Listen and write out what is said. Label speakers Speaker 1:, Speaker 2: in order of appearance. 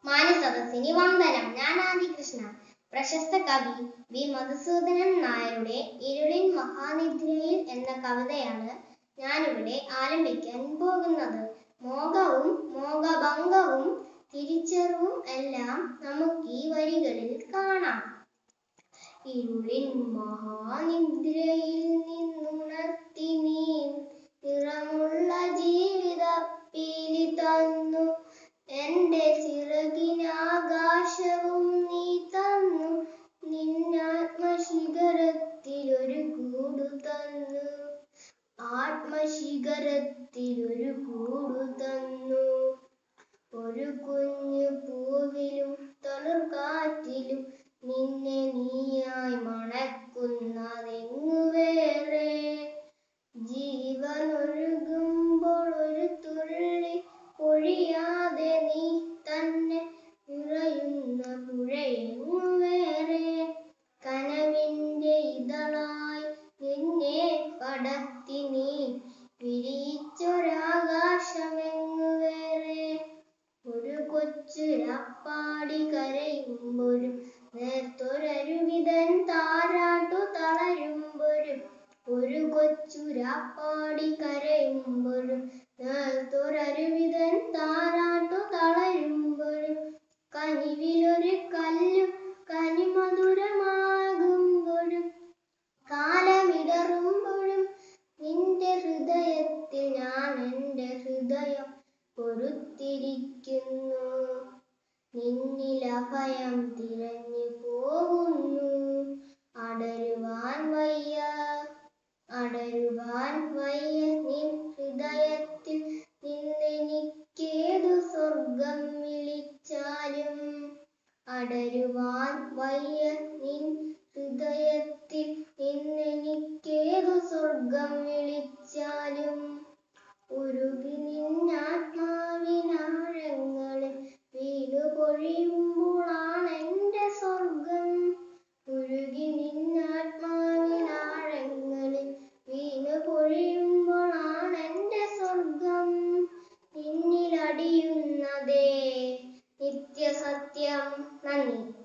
Speaker 1: മാന്യസദസ്സിന് വന്ദനം. ഞാൻ ആദി കൃഷ്ണ. പ്രശസ്ത കവി വി മധുസൂദനൻ നായരുടെ ഇരുളിൻ മഹാനിദ്രയിൽ എന്ന കവിതയാണ് ഞാനിവിടെ ആലപിക്കാൻ പോകുന്നത്. മോഹവും മോഹഭംഗവും തിരിച്ചറിവും എല്ലാം നമുക്ക് ഈ വരികളിൽ കാണാം. ഇരുളിൻ മഹാനിദ്രയിൽ നിന്നുണർത്തി നീ നിറമുള്ള ജീവിതപ്പീലി തന്നു. എന്റെ ചിറകിനാകാശവും നീ തന്നു. നിന്നാത്മശിഖരത്തിലൊരു കൂടു തന്നു. ആത്മശിഖരത്തിലൊരു കൂടു തന്നു. ഒരു കുഞ്ഞു പൂവിലും തളിർക്കാറ്റിലും നിന്നെ നീയായി മണക്കുന്നതെങ്ങു വേറെ. ജീവനൊഴുകുമ്പോൾ ഒരു തുള്ളി പൊഴിയാതെ നീ തന്നെ നിറയുന്ന പുഴയെങ്ങു വേറെ. കനവിന്റെ ഇതളായി നിന്നെ പടർത്തി നീ വിരിയിച്ചൊരാകാശമെങ്ങു വേറെ. ഒരു കൊച്ചുരപ്പാടി കരയുമ്പോഴും നേർത്തൊരരുവിതൻ താരാട്ടു തളരുമ്പോഴും. ഒരു കൊച്ചുരപ്പാടി കരയുമ്പോഴും നേർത്തൊരരുവിതൻ താരാട്ടു തളരുമ്പോഴും. കനിവിലൊരു കല്ലു കനിമധുരമാകുമ്പോഴും കാലമിടറുമ്പോഴും നിന്റെ ഹൃദയത്തിൽ ഞാൻ എൻ്റെ ഹൃദയം പൊറുത്തിരിക്കുന്നു. നിന്നിൽ അഭയം തിരഞ്ഞു പോകുന്നു. അടരുവാൻ വയ്യ നിൻ ഹൃദയത്തിൽ നിന്നെനിക്കേതു സ്വർഗം വിളിച്ചാലും. അടരുവാൻ വയ്യ നിൻ ഹൃദയത്തിൽ നിന്നെനിക്കേതു സ്വർഗം വിളിച്ചാലും. ഉരുകി നിന്നാത്മാവിനാഴങ്ങളിൽ വീണു പൊഴിയുമ്പോഴാണെൻ്റെ സ്വർഗം. ഉരുകി നിന്നാത്മാവിനാഴങ്ങളിൽ വീണു പൊഴിയുമ്പോഴാണെൻ്റെ സ്വർഗം. നിന്നിലടിയുന്നതേ നിത്യസത്യം. നന്ദി.